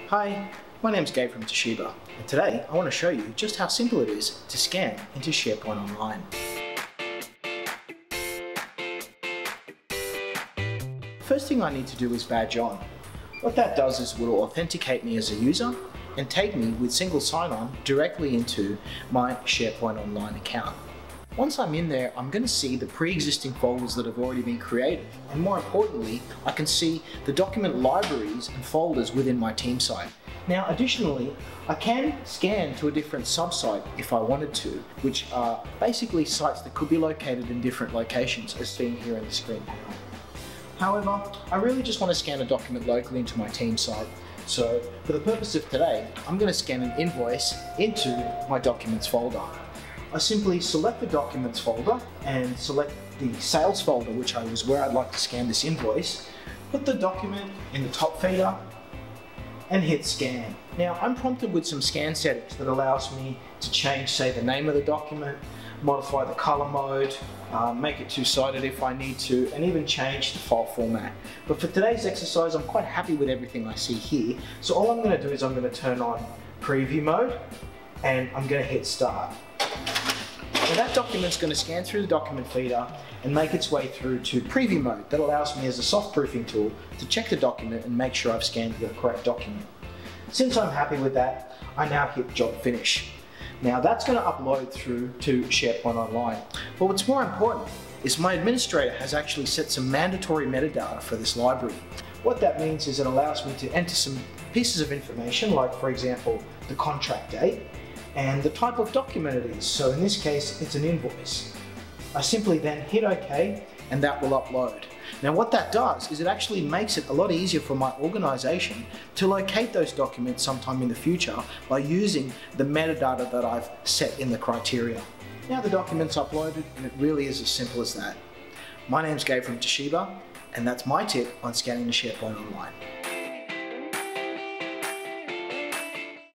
Hi, my name's Gabe from Toshiba, and today I want to show you just how simple it is to scan into SharePoint Online. First thing I need to do is badge on. What that does is will authenticate me as a user and take me with single sign-on directly into my SharePoint Online account. Once I'm in there, I'm going to see the pre-existing folders that have already been created, and more importantly, I can see the document libraries and folders within my team site. Now additionally, I can scan to a different sub-site if I wanted to, which are basically sites that could be located in different locations as seen here in the screen panel. However, I really just want to scan a document locally into my team site. So for the purpose of today, I'm going to scan an invoice into my documents folder. I simply select the documents folder and select the sales folder, which was where I'd like to scan this invoice, put the document in the top feeder and hit scan. Now I'm prompted with some scan settings that allows me to change, say, the name of the document, modify the color mode, make it two-sided if I need to, and even change the file format. But for today's exercise, I'm quite happy with everything I see here. So all I'm going to do is I'm going to turn on preview mode and I'm going to hit start. Now that document's going to scan through the document feeder and make its way through to preview mode. That allows me as a soft proofing tool to check the document and make sure I've scanned the correct document. Since I'm happy with that, I now hit job finish. Now that's going to upload through to SharePoint Online. But what's more important is my administrator has actually set some mandatory metadata for this library. What that means is it allows me to enter some pieces of information, like for example, the contract date, and the type of document it is. So in this case, it's an invoice. I simply then hit OK and that will upload. Now what that does is it actually makes it a lot easier for my organization to locate those documents sometime in the future by using the metadata that I've set in the criteria. Now the document's uploaded and it really is as simple as that. My name's Gabe from Toshiba and that's my tip on scanning the SharePoint Online.